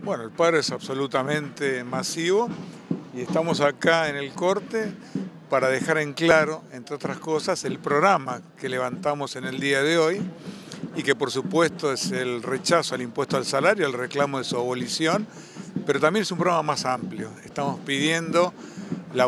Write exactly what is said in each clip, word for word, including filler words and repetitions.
Bueno, el paro es absolutamente masivo y estamos acá en el corte para dejar en claro, entre otras cosas, el programa que levantamos en el día de hoy y que por supuesto es el rechazo al impuesto al salario, el reclamo de su abolición, pero también es un programa más amplio. Estamos pidiendo la,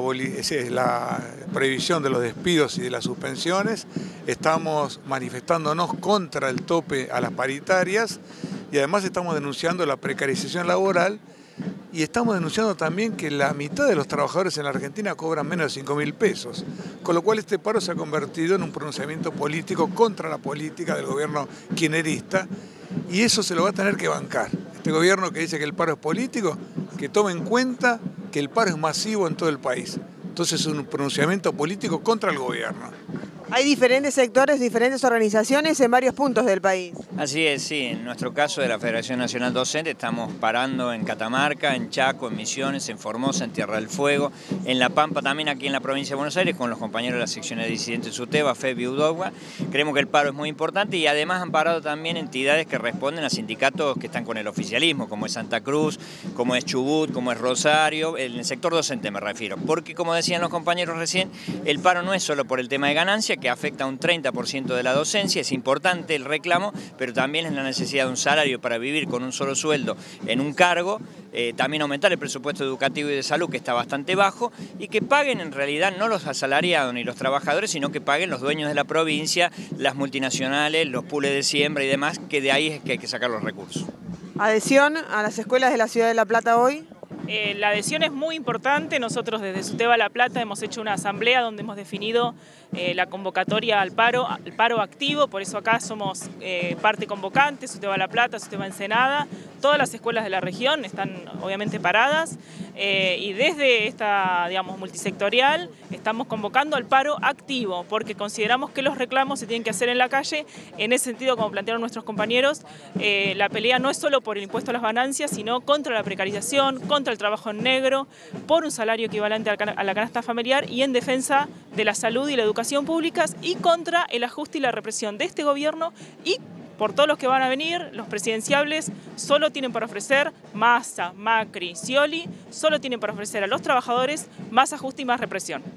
la prohibición de los despidos y de las suspensiones, estamos manifestándonos contra el tope a las paritarias y además estamos denunciando la precarización laboral y estamos denunciando también que la mitad de los trabajadores en la Argentina cobran menos de cinco mil pesos, con lo cual este paro se ha convertido en un pronunciamiento político contra la política del gobierno kirchnerista y eso se lo va a tener que bancar. Este gobierno que dice que el paro es político, que tome en cuenta que el paro es masivo en todo el país. Entonces es un pronunciamiento político contra el gobierno. Hay diferentes sectores, diferentes organizaciones en varios puntos del país. Así es, sí. En nuestro caso de la Federación Nacional Docente estamos parando en Catamarca, en Chaco, en Misiones, en Formosa, en Tierra del Fuego, en La Pampa también aquí en la provincia de Buenos Aires con los compañeros de la sección de disidentes SUTEBA, FEB y UDOGUA. Creemos que el paro es muy importante y además han parado también entidades que responden a sindicatos que están con el oficialismo, como es Santa Cruz, como es Chubut, como es Rosario, en el sector docente me refiero. Porque como decían los compañeros recién, el paro no es solo por el tema de ganancia, que afecta a un treinta por ciento de la docencia, es importante el reclamo, pero también es la necesidad de un salario para vivir con un solo sueldo en un cargo, eh, también aumentar el presupuesto educativo y de salud, que está bastante bajo, y que paguen en realidad no los asalariados ni los trabajadores, sino que paguen los dueños de la provincia, las multinacionales, los pools de siembra y demás, que de ahí es que hay que sacar los recursos. ¿Adhesión a las escuelas de la Ciudad de La Plata hoy? Eh, la adhesión es muy importante. Nosotros desde SUTEBA La Plata hemos hecho una asamblea donde hemos definido eh, la convocatoria al paro, al paro activo, por eso acá somos eh, parte convocante, SUTEBA La Plata, SUTEBA Ensenada, todas las escuelas de la región están obviamente paradas eh, y desde esta, digamos, multisectorial estamos convocando al paro activo porque consideramos que los reclamos se tienen que hacer en la calle. En ese sentido, como plantearon nuestros compañeros, eh, la pelea no es solo por el impuesto a las ganancias, sino contra la precarización, contra el trabajo en negro, por un salario equivalente a la canasta familiar y en defensa de la salud y la educación públicas y contra el ajuste y la represión de este gobierno y por todos los que van a venir. Los presidenciables solo tienen para ofrecer, Massa, Macri, Scioli, solo tienen para ofrecer a los trabajadores más ajuste y más represión.